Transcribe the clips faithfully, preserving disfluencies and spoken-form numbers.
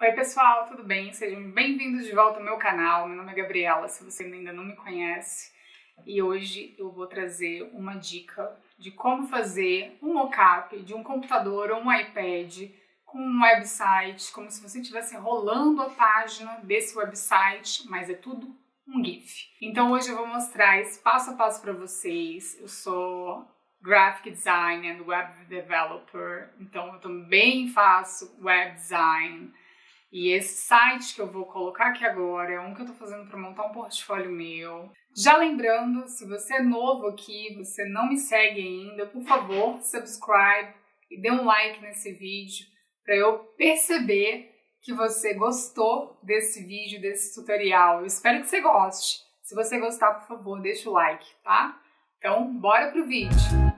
Oi pessoal, tudo bem? Sejam bem-vindos de volta ao meu canal. Meu nome é Gabriela, se você ainda não me conhece. E hoje eu vou trazer uma dica de como fazer um mockup de um computador ou um iPad com um website, como se você estivesse rolando a página desse website, mas é tudo um GIF. Então hoje eu vou mostrar esse passo a passo para vocês. Eu sou graphic designer and web developer, então eu também faço web design. E esse site que eu vou colocar aqui agora é um que eu tô fazendo para montar um portfólio meu. Já lembrando, se você é novo aqui, você não me segue ainda, por favor, subscribe e dê um like nesse vídeo para eu perceber que você gostou desse vídeo, desse tutorial. Eu espero que você goste. Se você gostar, por favor, deixa o like, tá? Então, bora pro vídeo!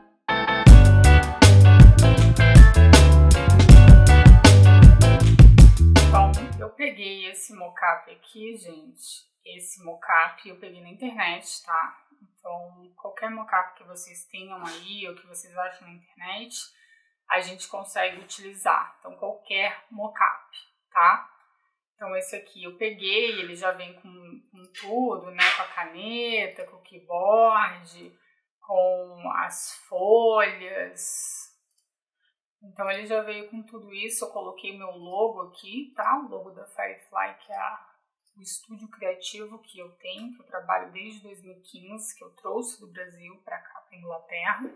Eu peguei esse mockup aqui, gente, esse mockup eu peguei na internet, tá? Então, qualquer mockup que vocês tenham aí, ou que vocês achem na internet, a gente consegue utilizar. Então, qualquer mockup, tá? Então, esse aqui eu peguei, ele já vem com, com tudo, né? Com a caneta, com o keyboard, com as folhas. Então ele já veio com tudo isso, eu coloquei meu logo aqui, tá? O logo da Firefly, que é a, o estúdio criativo que eu tenho, que eu trabalho desde dois mil e quinze, que eu trouxe do Brasil para cá, para Inglaterra.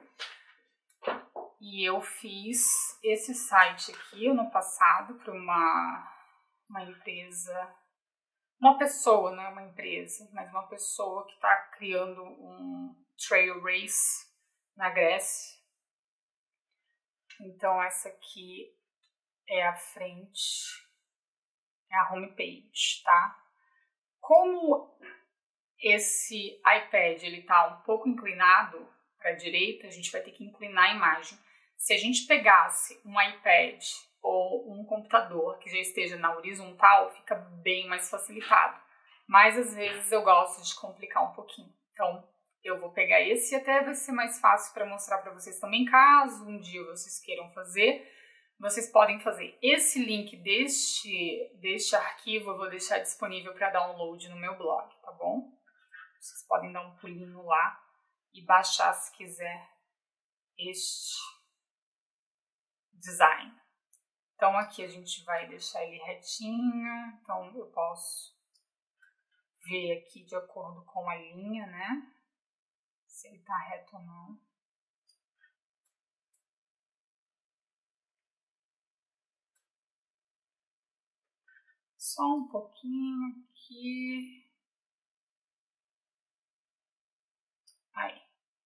E eu fiz esse site aqui ano passado para uma, uma empresa, uma pessoa, não é uma empresa, mas uma pessoa que está criando um trail race na Grécia. Então essa aqui é a frente, é a homepage, tá? Como esse iPad ele tá um pouco inclinado para a direita, a gente vai ter que inclinar a imagem. Se a gente pegasse um iPad ou um computador que já esteja na horizontal, fica bem mais facilitado. Mas às vezes eu gosto de complicar um pouquinho. Então eu vou pegar esse e até vai ser mais fácil para mostrar para vocês também, caso um dia vocês queiram fazer. Vocês podem fazer esse link deste, deste arquivo, eu vou deixar disponível para download no meu blog, tá bom? Vocês podem dar um pulinho lá e baixar se quiser este design. Então aqui a gente vai deixar ele retinho, então eu posso ver aqui de acordo com a linha, né? Se ele tá reto ou não. Só um pouquinho aqui. Aí.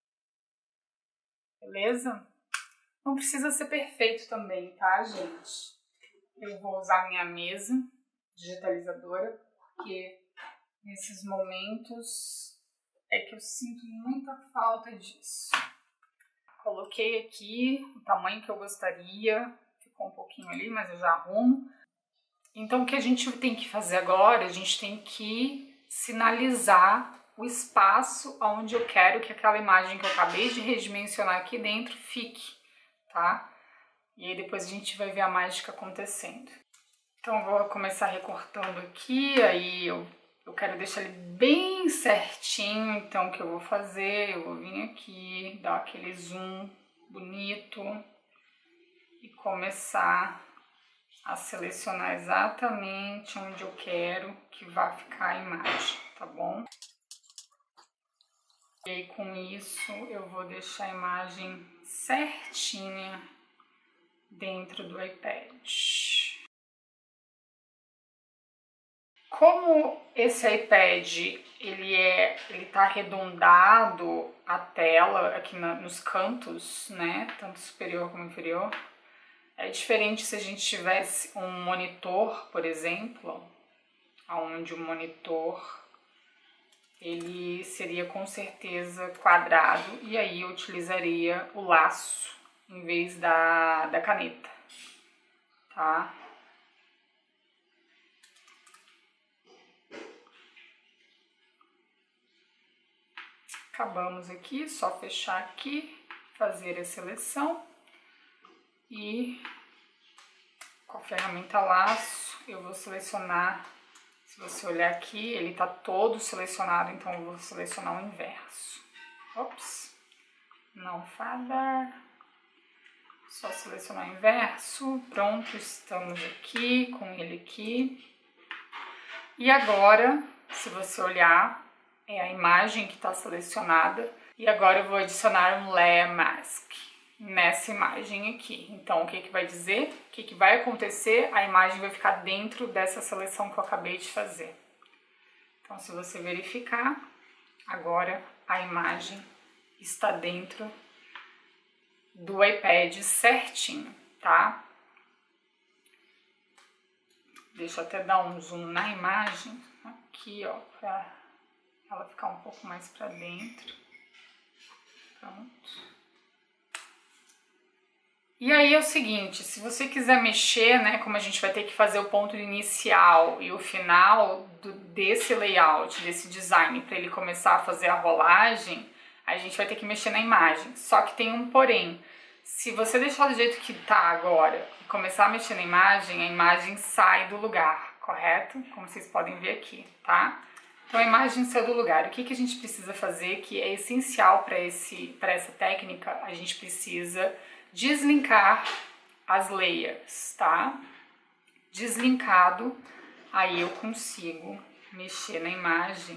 Beleza? Não precisa ser perfeito também, tá, gente? Eu vou usar minha mesa digitalizadora, porque nesses momentos é que eu sinto muita falta disso. Coloquei aqui o tamanho que eu gostaria, ficou um pouquinho ali, mas eu já arrumo. Então o que a gente tem que fazer agora, a gente tem que sinalizar o espaço onde eu quero que aquela imagem que eu acabei de redimensionar aqui dentro fique, tá? E aí depois a gente vai ver a mágica acontecendo. Então eu vou começar recortando aqui, aí eu Eu quero deixar ele bem certinho, então o que eu vou fazer? Eu vou vir aqui, dar aquele zoom bonito e começar a selecionar exatamente onde eu quero que vá ficar a imagem, tá bom? E aí com isso eu vou deixar a imagem certinha dentro do iPad. Como esse iPad ele é, ele tá arredondado a tela aqui na, nos cantos, né, tanto superior como inferior, é diferente se a gente tivesse um monitor, por exemplo, onde o monitor ele seria com certeza quadrado e aí eu utilizaria o laço em vez da, da caneta, tá? Acabamos aqui, só fechar aqui, fazer a seleção e com a ferramenta laço eu vou selecionar, se você olhar aqui, ele tá todo selecionado, então eu vou selecionar o inverso. Ops, não father, só selecionar o inverso, pronto, estamos aqui, com ele aqui. E agora, se você olhar, é a imagem que está selecionada, e agora eu vou adicionar um layer mask nessa imagem aqui. Então, o que que vai dizer? O que que vai acontecer? A imagem vai ficar dentro dessa seleção que eu acabei de fazer. Então, se você verificar, agora a imagem está dentro do iPad certinho, tá? Deixa eu até dar um zoom na imagem, aqui, ó, pra ela ficar um pouco mais pra dentro. Pronto. E aí é o seguinte, se você quiser mexer, né, como a gente vai ter que fazer o ponto inicial e o final do, desse layout, desse design, para ele começar a fazer a rolagem, a gente vai ter que mexer na imagem. Só que tem um porém. Se você deixar do jeito que tá agora e começar a mexer na imagem, a imagem sai do lugar, correto? Como vocês podem ver aqui, tá? Então a imagem saiu do lugar. O que que a gente precisa fazer, que é essencial para esse, para essa técnica? A gente precisa deslinkar as layers, tá? Deslinkado, aí eu consigo mexer na imagem.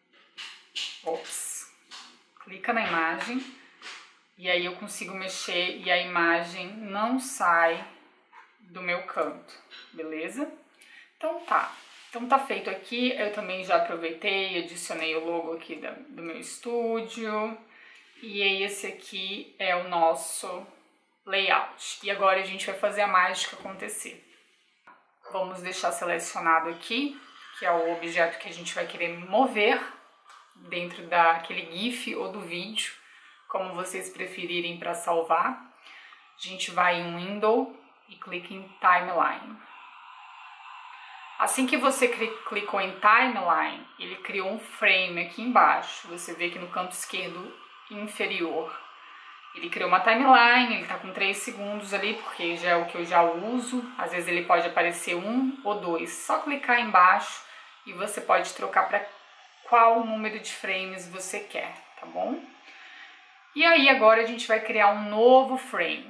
Ops. Clica na imagem e aí eu consigo mexer e a imagem não sai do meu canto, beleza? Então tá. Então tá feito aqui. Eu também já aproveitei e adicionei o logo aqui da, do meu estúdio. E esse aqui é o nosso layout. E agora a gente vai fazer a mágica acontecer. Vamos deixar selecionado aqui, que é o objeto que a gente vai querer mover dentro daquele GIF ou do vídeo, como vocês preferirem para salvar. A gente vai em Window e clica em Timeline. Assim que você clicou em Timeline, ele criou um frame aqui embaixo. Você vê que no canto esquerdo inferior ele criou uma timeline, ele tá com três segundos ali, porque já é o que eu já uso. Às vezes ele pode aparecer um ou dois. Só clicar embaixo e você pode trocar para qual número de frames você quer, tá bom? E aí agora a gente vai criar um novo frame.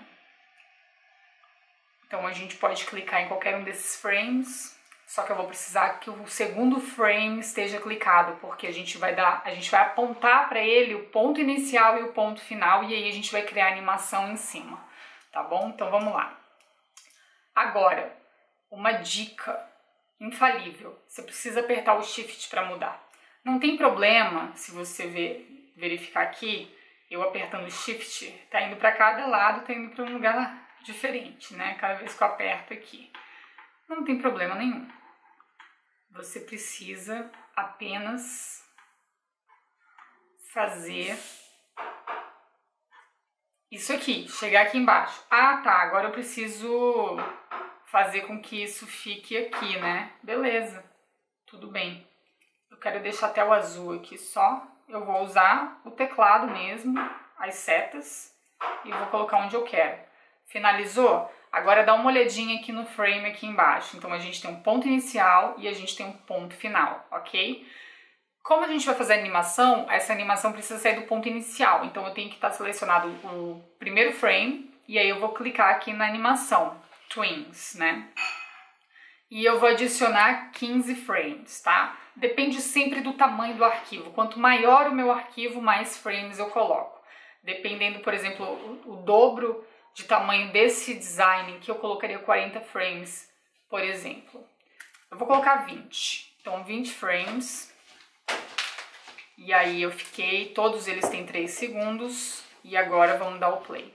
Então a gente pode clicar em qualquer um desses frames, só que eu vou precisar que o segundo frame esteja clicado, porque a gente vai dar, a gente vai apontar para ele o ponto inicial e o ponto final, e aí a gente vai criar a animação em cima, tá bom? Então vamos lá. Agora, uma dica infalível, você precisa apertar o Shift para mudar. Não tem problema se você ver, verificar aqui, eu apertando o Shift, tá indo para cada lado, tá indo para um lugar diferente, né? Cada vez que eu aperto aqui. Não tem problema nenhum. Você precisa apenas fazer isso aqui, chegar aqui embaixo. Ah, tá, agora eu preciso fazer com que isso fique aqui, né? Beleza, tudo bem. Eu quero deixar até o azul aqui só. Eu vou usar o teclado mesmo, as setas, e vou colocar onde eu quero. Finalizou? Agora dá uma olhadinha aqui no frame aqui embaixo. Então a gente tem um ponto inicial e a gente tem um ponto final, ok? Como a gente vai fazer a animação, essa animação precisa sair do ponto inicial. Então eu tenho que estar selecionado o primeiro frame e aí eu vou clicar aqui na animação, Twins, né? E eu vou adicionar quinze frames, tá? Depende sempre do tamanho do arquivo. Quanto maior o meu arquivo, mais frames eu coloco. Dependendo, por exemplo, o, o dobro de tamanho desse design, que eu colocaria quarenta frames, por exemplo. Eu vou colocar vinte. Então, vinte frames. E aí eu fiquei, todos eles têm três segundos. E agora vamos dar o play.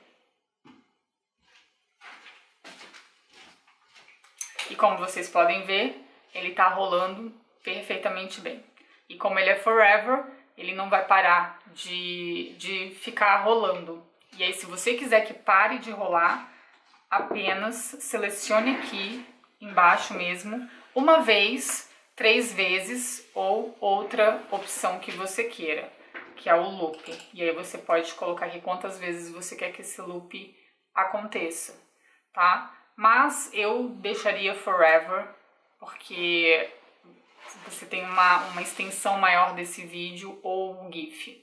E como vocês podem ver, ele tá rolando perfeitamente bem. E como ele é forever, ele não vai parar de, de ficar rolando. E aí, se você quiser que pare de rolar, apenas selecione aqui embaixo mesmo, uma vez, três vezes ou outra opção que você queira, que é o loop. E aí você pode colocar aqui quantas vezes você quer que esse loop aconteça, tá? Mas eu deixaria forever porque você tem uma, uma extensão maior desse vídeo ou um GIF.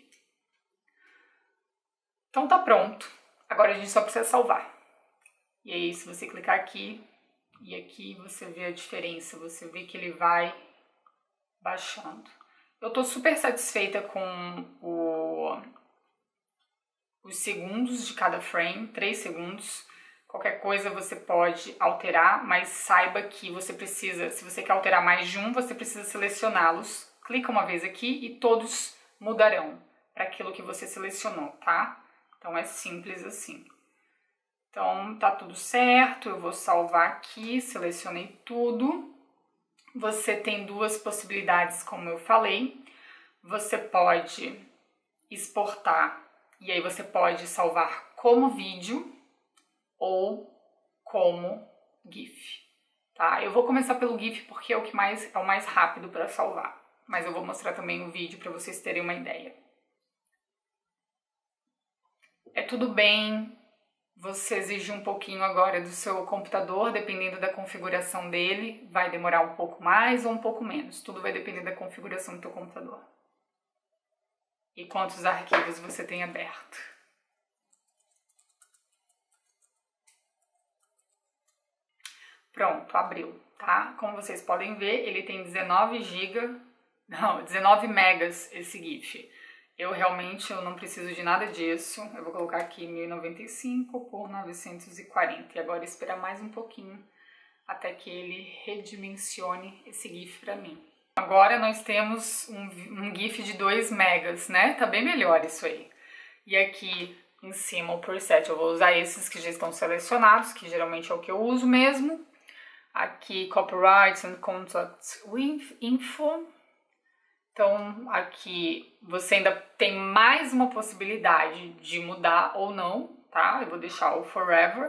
Então tá pronto. Agora a gente só precisa salvar. E aí, se você clicar aqui e aqui, você vê a diferença. Você vê que ele vai baixando. Eu tô super satisfeita com o, os segundos de cada frame, três segundos. Qualquer coisa você pode alterar, mas saiba que você precisa, se você quer alterar mais de um, você precisa selecioná-los. Clica uma vez aqui e todos mudarão para aquilo que você selecionou, tá? Então é simples assim. Então tá tudo certo, eu vou salvar aqui, selecionei tudo. Você tem duas possibilidades, como eu falei. Você pode exportar e aí você pode salvar como vídeo ou como GIF, tá? Eu vou começar pelo GIF porque é o que mais é o mais rápido para salvar, mas eu vou mostrar também o vídeo para vocês terem uma ideia. É tudo bem você exigir um pouquinho agora do seu computador, dependendo da configuração dele, vai demorar um pouco mais ou um pouco menos, tudo vai depender da configuração do teu computador. E quantos arquivos você tem aberto. Pronto, abriu, tá? Como vocês podem ver, ele tem dezenove gigas, não, dezenove megas esse GIF. Eu realmente eu não preciso de nada disso. Eu vou colocar aqui mil e noventa e cinco por novecentos e quarenta. E agora esperar mais um pouquinho até que ele redimensione esse GIF para mim. Agora nós temos um, um GIF de dois megas, né? Tá bem melhor isso aí. E aqui em cima o preset, eu vou usar esses que já estão selecionados, que geralmente é o que eu uso mesmo. Aqui, Copyright and Contact Info. Então, aqui você ainda tem mais uma possibilidade de mudar ou não, tá? Eu vou deixar o Forever.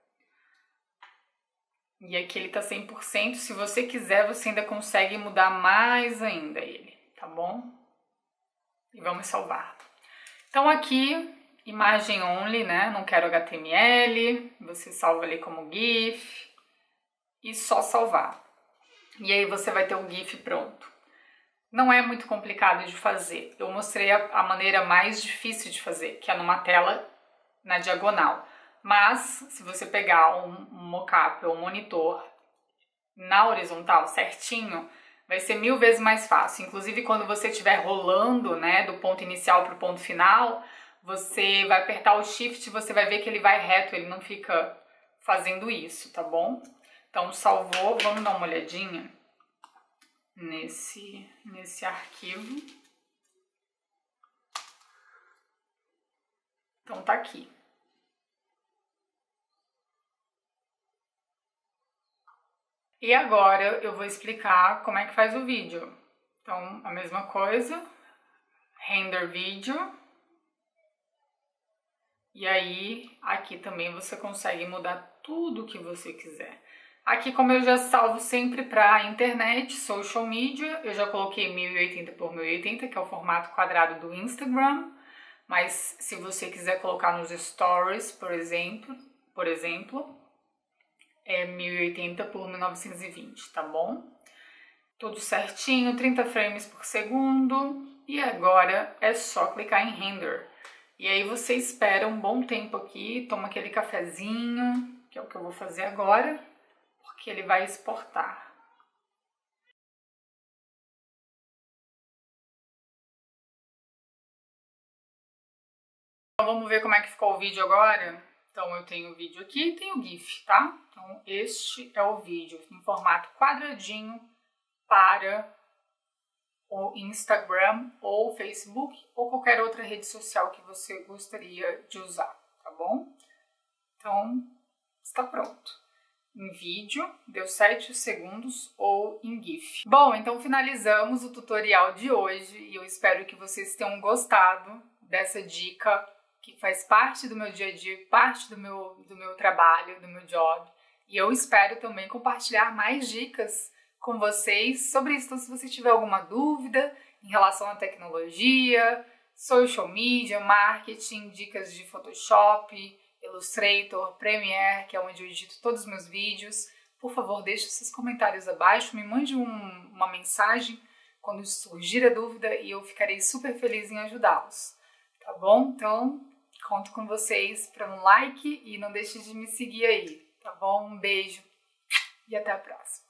E aqui ele tá cem por cento. Se você quiser, você ainda consegue mudar mais ainda ele, tá bom? E vamos salvar. Então, aqui, imagem only, né? Não quero H T M L. Você salva ali como GIF. E só salvar. E aí você vai ter o GIF pronto. Não é muito complicado de fazer. Eu mostrei a, a maneira mais difícil de fazer, que é numa tela na diagonal. Mas, se você pegar um, um mockup ou um monitor na horizontal certinho, vai ser mil vezes mais fácil. Inclusive, quando você estiver rolando, né, do ponto inicial para o ponto final, você vai apertar o Shift e você vai ver que ele vai reto, ele não fica fazendo isso, tá bom? Então, salvou. Vamos dar uma olhadinha nesse, nesse arquivo. Então, tá aqui. E agora eu vou explicar como é que faz o vídeo. Então, a mesma coisa, render vídeo. E aí, aqui também você consegue mudar tudo o que você quiser. Aqui, como eu já salvo sempre para internet, social media, eu já coloquei mil e oitenta por mil e oitenta, que é o formato quadrado do Instagram. Mas se você quiser colocar nos stories, por exemplo, por exemplo, é mil e oitenta por mil novecentos e vinte, tá bom? Tudo certinho, trinta frames por segundo. E agora é só clicar em render. E aí você espera um bom tempo aqui, toma aquele cafezinho, que é o que eu vou fazer agora, porque ele vai exportar. Então vamos ver como é que ficou o vídeo agora? Então eu tenho o vídeo aqui e tenho o GIF, tá? Então este é o vídeo em formato quadradinho para o Instagram ou Facebook ou qualquer outra rede social que você gostaria de usar, tá bom? Então está pronto. Em vídeo, deu sete segundos, ou em GIF. Bom, então finalizamos o tutorial de hoje e eu espero que vocês tenham gostado dessa dica que faz parte do meu dia a dia, parte do meu, do meu trabalho, do meu job. E eu espero também compartilhar mais dicas com vocês sobre isso. Então, se você tiver alguma dúvida em relação à tecnologia, social media, marketing, dicas de Photoshop, Illustrator, Premiere, que é onde eu edito todos os meus vídeos, por favor, deixe os seus comentários abaixo, me mande um, uma mensagem quando surgir a dúvida e eu ficarei super feliz em ajudá-los, tá bom? Então, conto com vocês para um like e não deixe de me seguir aí, tá bom? Um beijo e até a próxima.